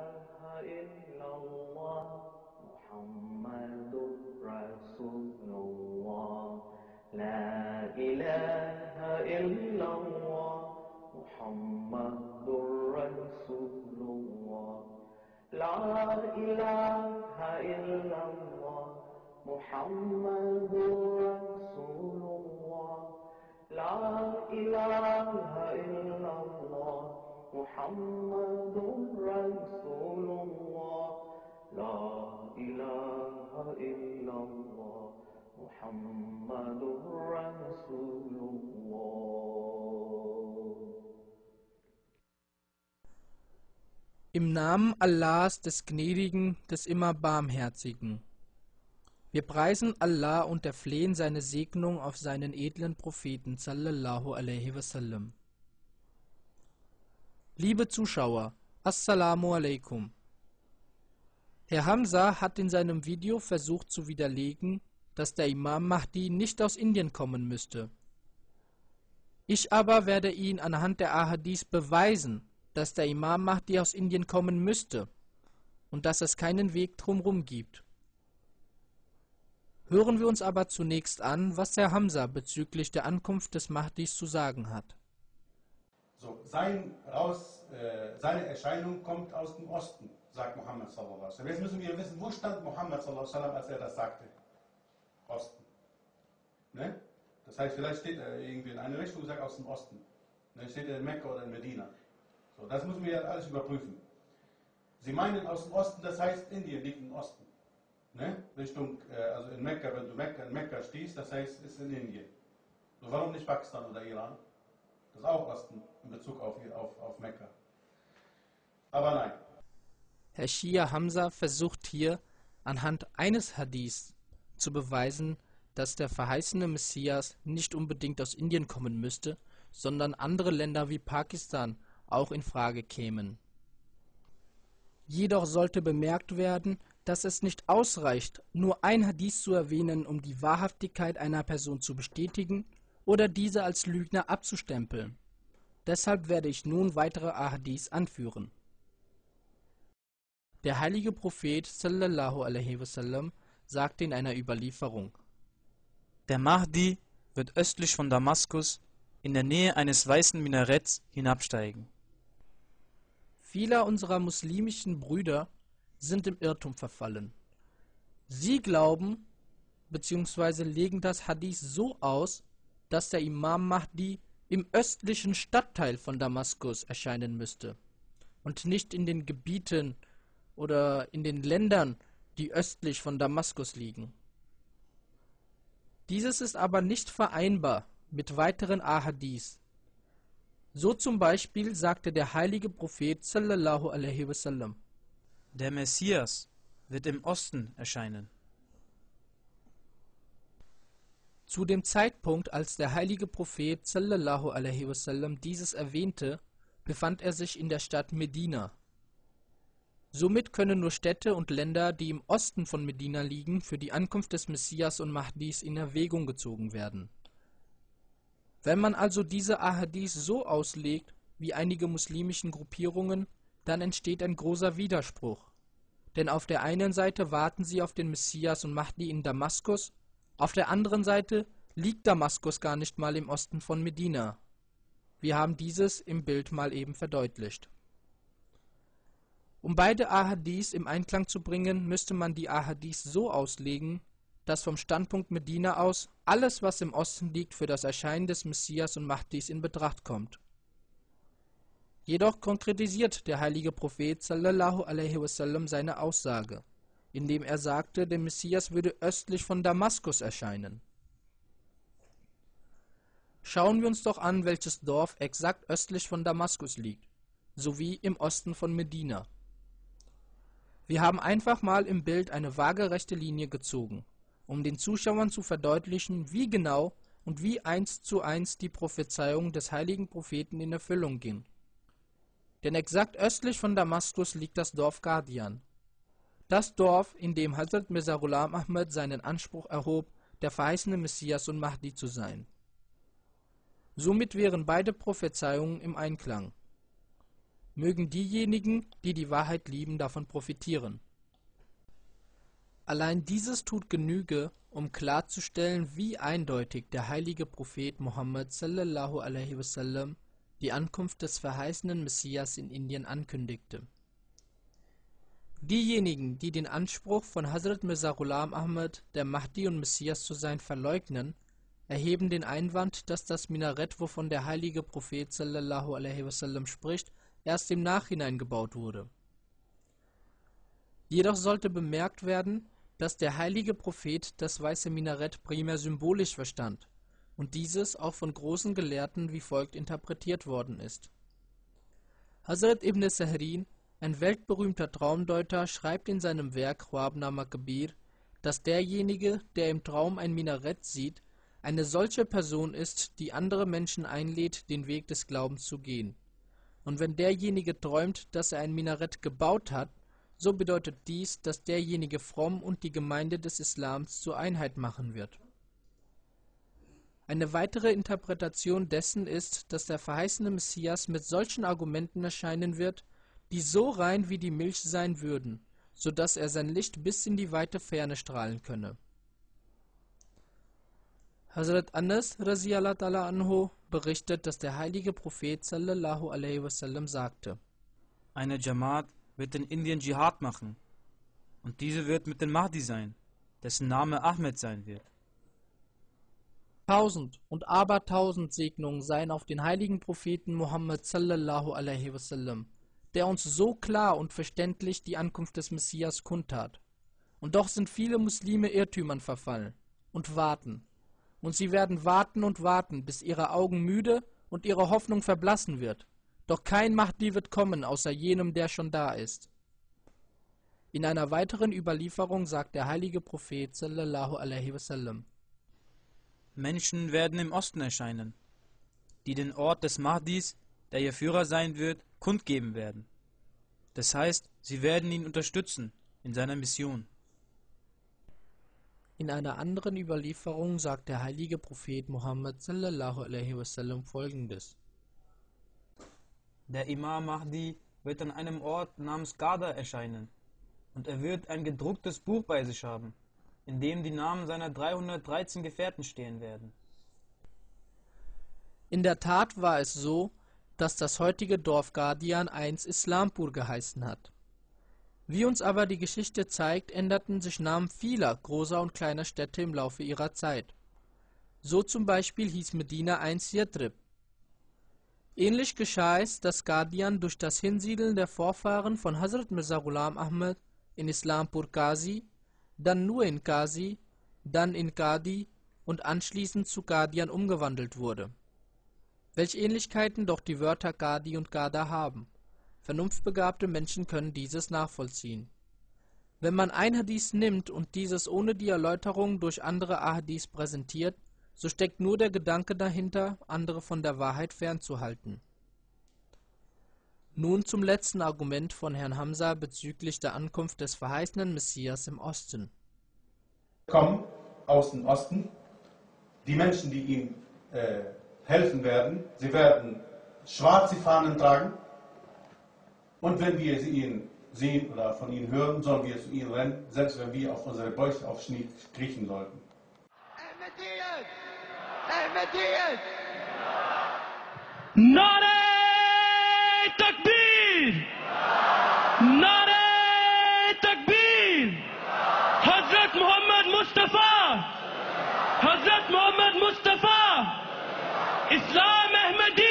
إلا الله محمد رسول الله لا إله إلا الله محمد رسول الله لا إله إلا الله محمد رسول الله لا إله إلا الله محمد رسول الله لا إله إلا الله محمد رسول الله. Im Namen Allahs, des Gnädigen, des immer Barmherzigen. Wir preisen Allah und erflehen seine Segnung auf seinen edlen Propheten sallallahu alaihi wasallam. Liebe Zuschauer, Assalamu alaikum. Herr Hamza hat in seinem Video versucht zu widerlegen, dass der Imam Mahdi nicht aus Indien kommen müsste. Ich aber werde ihn anhand der Ahadith beweisen, dass der Imam Mahdi aus Indien kommen müsste und dass es keinen Weg drumherum gibt. Hören wir uns aber zunächst an, was Herr Hamza bezüglich der Ankunft des Mahdis zu sagen hat. So, seine Erscheinung kommt aus dem Osten, sagt Muhammad sallallahu alaihi wasallam. Jetzt müssen wir wissen, wo stand Muhammad sallallahu alaihi wasallam, als er das sagte? Osten. Ne? Das heißt, vielleicht steht er irgendwie in eine Richtung, sagt aus dem Osten. Ne? Steht er in Mekka oder in Medina. So, das müssen wir alles überprüfen. Sie meinen aus dem Osten, das heißt, Indien liegt im Osten. Ne? Richtung, also in Mekka, wenn du in Mekka stehst, das heißt, es ist in Indien. So, warum nicht Pakistan oder Iran? Das ist auch Osten in Bezug auf Mekka. Aber nein. Herr Shia Hamza versucht hier anhand eines Hadiths zu beweisen, dass der verheißene Messias nicht unbedingt aus Indien kommen müsste, sondern andere Länder wie Pakistan auch in Frage kämen. Jedoch sollte bemerkt werden, dass es nicht ausreicht, nur ein Hadith zu erwähnen, um die Wahrhaftigkeit einer Person zu bestätigen oder diese als Lügner abzustempeln. Deshalb werde ich nun weitere Ahadiths anführen. Der heilige Prophet sallallahu alaihi wasallam sagte in einer Überlieferung: Der Mahdi wird östlich von Damaskus in der Nähe eines weißen Minaretts hinabsteigen. Viele unserer muslimischen Brüder sind im Irrtum verfallen. Sie glauben bzw. legen das Hadith so aus, dass der Imam Mahdi im östlichen Stadtteil von Damaskus erscheinen müsste und nicht in den Gebieten oder in den Ländern, die östlich von Damaskus liegen. Dieses ist aber nicht vereinbar mit weiteren Ahadiths. So zum Beispiel sagte der heilige Prophet sallallahu alaihi wasallam: Der Messias wird im Osten erscheinen. Zu dem Zeitpunkt, als der heilige Prophet sallallahu alaihi wasallam dieses erwähnte, befand er sich in der Stadt Medina. Somit können nur Städte und Länder, die im Osten von Medina liegen, für die Ankunft des Messias und Mahdis in Erwägung gezogen werden. Wenn man also diese Ahadith so auslegt, wie einige muslimischen Gruppierungen, dann entsteht ein großer Widerspruch. Denn auf der einen Seite warten sie auf den Messias und Mahdi in Damaskus, auf der anderen Seite liegt Damaskus gar nicht mal im Osten von Medina. Wir haben dieses im Bild mal eben verdeutlicht. Um beide Ahadiths im Einklang zu bringen, müsste man die Ahadiths so auslegen, dass vom Standpunkt Medina aus alles, was im Osten liegt, für das Erscheinen des Messias und Mahdis in Betracht kommt. Jedoch konkretisiert der heilige Prophet sallallahu alaihi wasallam seine Aussage, indem er sagte, der Messias würde östlich von Damaskus erscheinen. Schauen wir uns doch an, welches Dorf exakt östlich von Damaskus liegt, sowie im Osten von Medina. Wir haben einfach mal im Bild eine waagerechte Linie gezogen, um den Zuschauern zu verdeutlichen, wie genau und wie 1:1 die Prophezeiung des heiligen Propheten in Erfüllung ging. Denn exakt östlich von Damaskus liegt das Dorf Qadian. Das Dorf, in dem Hazrat Mirza Ghulam Ahmad seinen Anspruch erhob, der verheißene Messias und Mahdi zu sein. Somit wären beide Prophezeiungen im Einklang. mögen diejenigen, die die Wahrheit lieben, davon profitieren. Allein dieses tut Genüge, um klarzustellen, wie eindeutig der heilige Prophet Muhammad sallallahu alaihi wasallam die Ankunft des verheißenen Messias in Indien ankündigte. Diejenigen, die den Anspruch von Hazrat Mirza Ghulam Ahmad, der Mahdi und Messias zu sein, verleugnen, erheben den Einwand, dass das Minarett, wovon der heilige Prophet sallallahu alaihi wasallam spricht, erst im Nachhinein gebaut wurde. Jedoch sollte bemerkt werden, dass der heilige Prophet das weiße Minarett primär symbolisch verstand und dieses auch von großen Gelehrten wie folgt interpretiert worden ist. Hazrat Ibn Sahrin, ein weltberühmter Traumdeuter, schreibt in seinem Werk Khwabnama Kabir, dass derjenige, der im Traum ein Minarett sieht, eine solche Person ist, die andere Menschen einlädt, den Weg des Glaubens zu gehen. Und wenn derjenige träumt, dass er ein Minarett gebaut hat, so bedeutet dies, dass derjenige fromm und die Gemeinde des Islams zur Einheit machen wird. Eine weitere Interpretation dessen ist, dass der verheißene Messias mit solchen Argumenten erscheinen wird, die so rein wie die Milch sein würden, so dass er sein Licht bis in die weite Ferne strahlen könne. Hazrat Anas radhiyallahu ta'ala anhu berichtet, dass der heilige Prophet sallallahu alaihi wasallam sagte: Eine Jamaat wird in Indien Dschihad machen, und diese wird mit dem Mahdi sein, dessen Name Ahmed sein wird. 1000 und abertausend Segnungen seien auf den heiligen Propheten Muhammad sallallahu alaihi wasallam, der uns so klar und verständlich die Ankunft des Messias kundtat. Und doch sind viele Muslime Irrtümern verfallen und warten. Und sie werden warten und warten, bis ihre Augen müde und ihre Hoffnung verblassen wird. Doch kein Mahdi wird kommen, außer jenem, der schon da ist. In einer weiteren Überlieferung sagt der heilige Prophet sallallahu alaihi wasallam: Menschen werden im Osten erscheinen, die den Ort des Mahdis, der ihr Führer sein wird, kundgeben werden. Das heißt, sie werden ihn unterstützen in seiner Mission. In einer anderen Überlieferung sagt der heilige Prophet Muhammad sallallahu alaihi wasallam folgendes: Der Imam Mahdi wird an einem Ort namens Gada erscheinen, und er wird ein gedrucktes Buch bei sich haben, in dem die Namen seiner 313 Gefährten stehen werden. In der Tat war es so, dass das heutige Dorf Qadian einst Islampur geheißen hat. Wie uns aber die Geschichte zeigt, änderten sich Namen vieler großer und kleiner Städte im Laufe ihrer Zeit. So zum Beispiel hieß Medina einst Yathrib. Ähnlich geschah es, dass Qadian durch das Hinsiedeln der Vorfahren von Hazrat Mirza Ghulam Ahmad in Islampur Qazi, dann nur in Qazi, dann in Qadi und anschließend zu Qadian umgewandelt wurde. Welche Ähnlichkeiten doch die Wörter Qadi und Qada haben. Vernunftbegabte Menschen können dieses nachvollziehen. Wenn man ein Hadith nimmt und dieses ohne die Erläuterung durch andere Ahadith präsentiert, so steckt nur der Gedanke dahinter, andere von der Wahrheit fernzuhalten. Nun zum letzten Argument von Herrn Hamza bezüglich der Ankunft des verheißenen Messias im Osten. Kommen aus dem Osten, die Menschen, die ihm helfen werden, sie werden schwarze Fahnen tragen, und wenn wir ihn sehen oder von ihnen hören, sollen wir zu ihnen rennen, selbst wenn wir auf unsere Bäuche auf Schnee kriechen sollten. Ahmadiyyat! Ahmadiyyat! Nare Takbir! Nare Takbir! Hazrat Muhammad Mustafa! Hazrat Muhammad Mustafa! Islam Ahmadi!